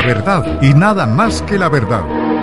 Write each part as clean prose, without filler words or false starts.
verdad y nada más que la verdad.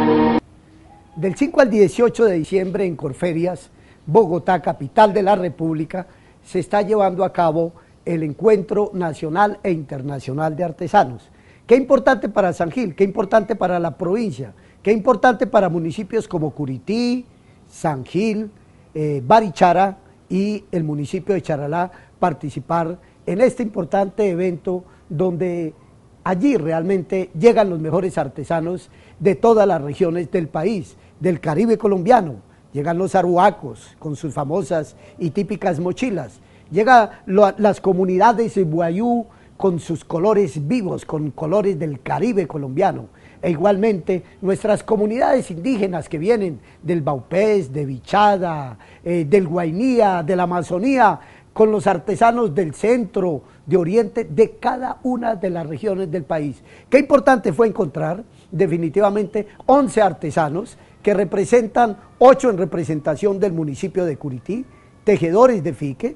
Del 5 al 18 de diciembre en Corferias, Bogotá, capital de la República, se está llevando a cabo el Encuentro Nacional e Internacional de Artesanos. Qué importante para San Gil, qué importante para la provincia, qué importante para municipios como Curití, San Gil, Barichara y el municipio de Charalá participar en este importante evento donde allí realmente llegan los mejores artesanos de todas las regiones del país, del Caribe colombiano. Llegan los arhuacos con sus famosas y típicas mochilas. Llegan las comunidades de Guayú con sus colores vivos, con colores del Caribe colombiano. E igualmente nuestras comunidades indígenas que vienen del Baupés, de Vichada, del Guainía, de la Amazonía, con los artesanos del centro, de oriente, de cada una de las regiones del país. Qué importante fue encontrar definitivamente 11 artesanos que representan 8 en representación del municipio de Curití, tejedores de fique,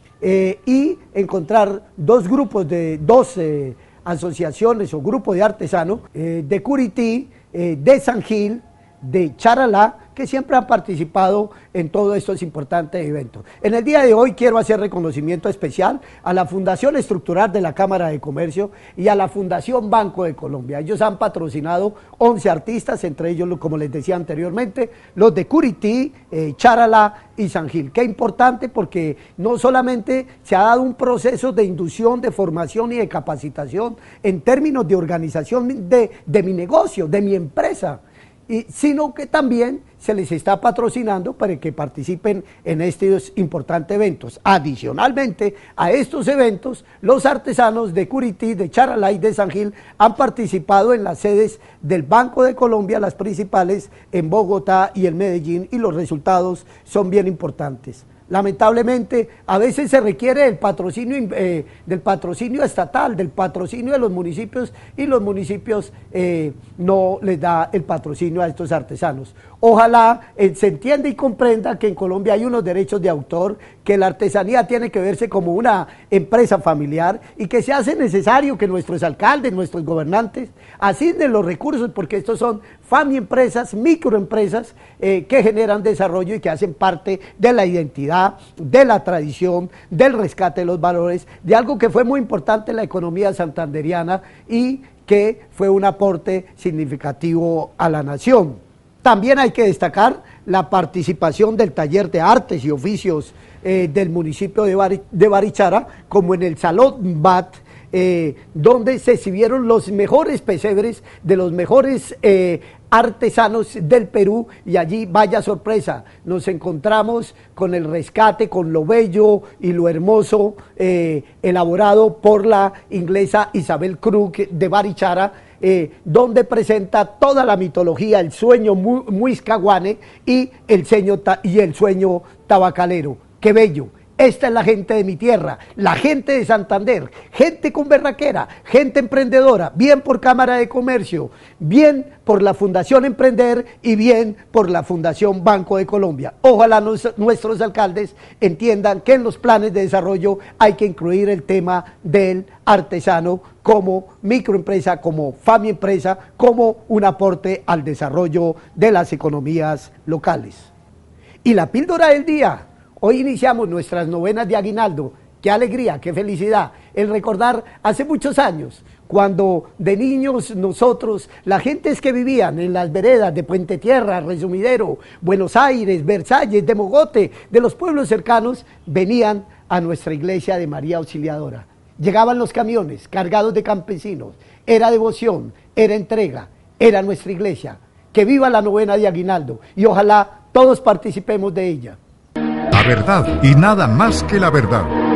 y encontrar dos grupos de 12 asociaciones o grupos de artesanos de Curití, de San Gil, de Charalá, que siempre han participado en todos estos importantes eventos. En el día de hoy quiero hacer reconocimiento especial a la Fundación Estructural de la Cámara de Comercio y a la Fundación Banco de Colombia. Ellos han patrocinado 11 artistas, entre ellos, como les decía anteriormente, los de Curití, Charalá y San Gil. Qué importante, porque no solamente se ha dado un proceso de inducción, de formación y de capacitación en términos de organización de mi negocio, de mi empresa, sino que también se les está patrocinando para que participen en estos importantes eventos. Adicionalmente a estos eventos, los artesanos de Curití, de Charalá y de San Gil han participado en las sedes del Banco de Colombia, las principales en Bogotá y en Medellín, y los resultados son bien importantes. Lamentablemente, a veces se requiere el patrocinio, del patrocinio estatal, del patrocinio de los municipios, y los municipios no les da el patrocinio a estos artesanos. Ojalá se entienda y comprenda que en Colombia hay unos derechos de autor, que la artesanía tiene que verse como una empresa familiar y que se hace necesario que nuestros alcaldes, nuestros gobernantes, asignen los recursos, porque estos son empresas, microempresas que generan desarrollo y que hacen parte de la identidad, de la tradición, del rescate de los valores, de algo que fue muy importante en la economía santanderiana y que fue un aporte significativo a la nación. También hay que destacar la participación del taller de artes y oficios del municipio de Barichara, como en el Salón BAT, donde se exhibieron los mejores pesebres de los mejores artesanos del Perú, y allí, vaya sorpresa, nos encontramos con el rescate, con lo bello y lo hermoso elaborado por la inglesa Isabel Krug de Barichara, donde presenta toda la mitología, el sueño muiscaguane y el sueño tabacalero. ¡Qué bello! Esta es la gente de mi tierra, la gente de Santander, gente con berraquera, gente emprendedora, bien por Cámara de Comercio, bien por la Fundación Emprender y bien por la Fundación Banco de Colombia. Ojalá nuestros alcaldes entiendan que en los planes de desarrollo hay que incluir el tema del artesano como microempresa, como empresa, como un aporte al desarrollo de las economías locales. Y la píldora del día. Hoy iniciamos nuestras novenas de aguinaldo. Qué alegría, qué felicidad el recordar hace muchos años, cuando de niños nosotros, la gente que vivían en las veredas de Puente Tierra, Resumidero, Buenos Aires, Versalles, de Mogote, de los pueblos cercanos, venían a nuestra iglesia de María Auxiliadora. Llegaban los camiones cargados de campesinos, era devoción, era entrega, era nuestra iglesia. Que viva la novena de aguinaldo y ojalá todos participemos de ella. La verdad y nada más que la verdad.